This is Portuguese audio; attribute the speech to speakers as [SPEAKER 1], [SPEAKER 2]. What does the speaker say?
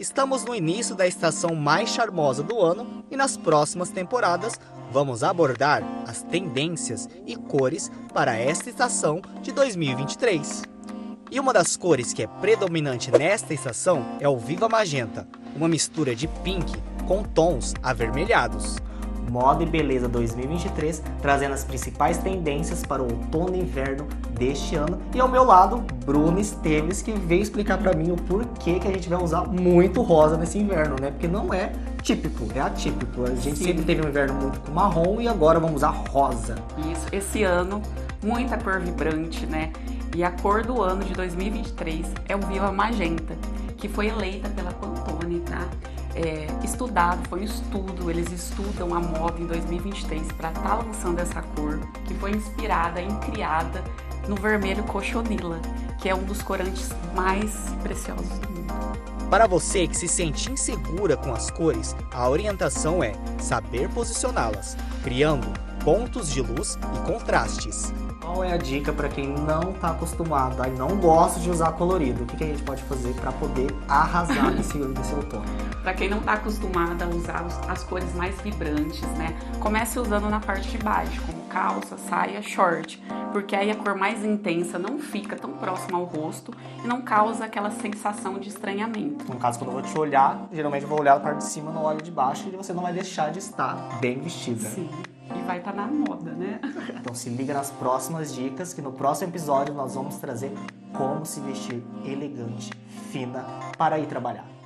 [SPEAKER 1] Estamos no início da estação mais charmosa do ano e nas próximas temporadas vamos abordar as tendências e cores para esta estação de 2023. E uma das cores que é predominante nesta estação é o Viva Magenta, uma mistura de pink com tons avermelhados.
[SPEAKER 2] Moda e Beleza 2023, trazendo as principais tendências para o outono e inverno deste ano. E ao meu lado, Bruno Esteves, que veio explicar para mim o porquê que a gente vai usar muito rosa nesse inverno, né? Porque não é típico, é atípico. A gente sempre teve um inverno muito com marrom e agora vamos usar rosa.
[SPEAKER 3] Isso, esse ano, muita cor vibrante, né? E a cor do ano de 2023 é o Viva Magenta, que foi eleita pela Pantone, tá? Estudado, foi um estudo, eles estudam a moda em 2023 para estar lançando essa cor, que foi inspirada e criada no vermelho cochonila, que é um dos corantes mais preciosos do mundo.
[SPEAKER 1] Para você que se sente insegura com as cores, a orientação é saber posicioná-las, criando pontos de luz e contrastes.
[SPEAKER 2] Qual é a dica para quem não está acostumado e não gosta de usar colorido? O que a gente pode fazer para poder arrasar nesse outono?
[SPEAKER 3] Para quem não está acostumado a usar as cores mais vibrantes, né? Comece usando na parte de baixo, como calça, saia, short, porque aí a cor mais intensa não fica tão próxima ao rosto e não causa aquela sensação de estranhamento.
[SPEAKER 2] No caso, quando eu vou te olhar, geralmente eu vou olhar a parte de cima, não olho de baixo e você não vai deixar de estar bem vestida.
[SPEAKER 3] Sim, e vai estar na moda, né?
[SPEAKER 2] Então se liga nas próximas dicas, que no próximo episódio nós vamos trazer como se vestir elegante, fina, para ir trabalhar.